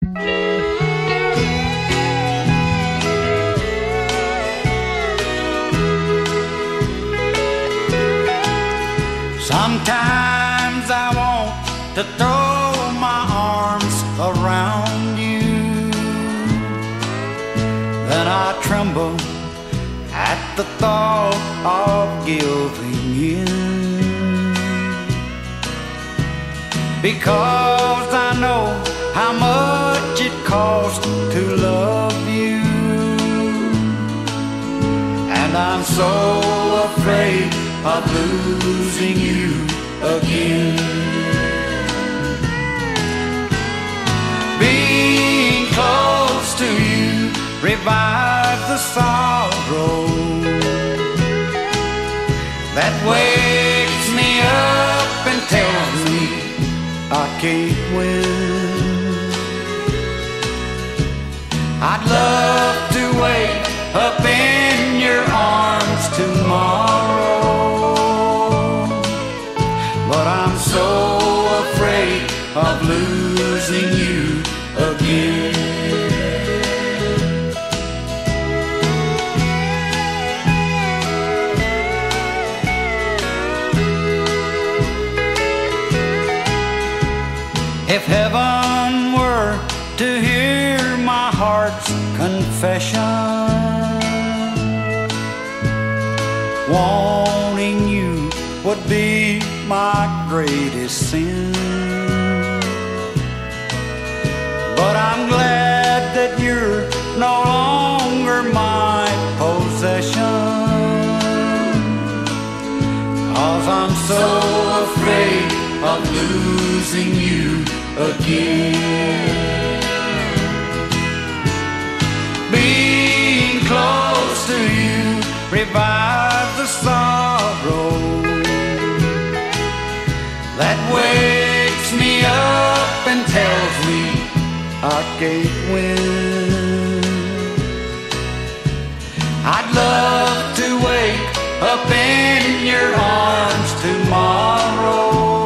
Sometimes I want to throw my arms around you, then I tremble at the thought of giving in, because I know how much it costs to love you, and I'm so afraid of losing you again. Being close to you revives the sorrow that wakes me up and tells me I can't win. I'd love to wake up in your arms tomorrow, but I'm so afraid of losing you again. If heaven were to hear my heart's confession, wanting you would be my greatest sin. But I'm glad that you're no longer my possession, 'cause I'm so afraid of losing you again. Being close to you revives the sorrow that wakes me up and tells me I can't win. I'd love to wake up in your arms tomorrow,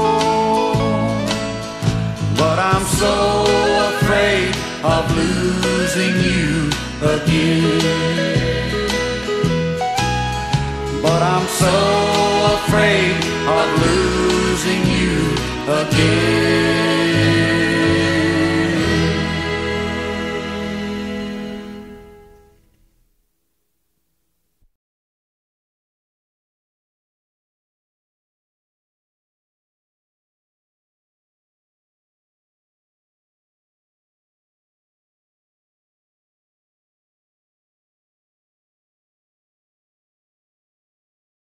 but I'm so afraid of losing you again. But I'm so afraid of losing you again.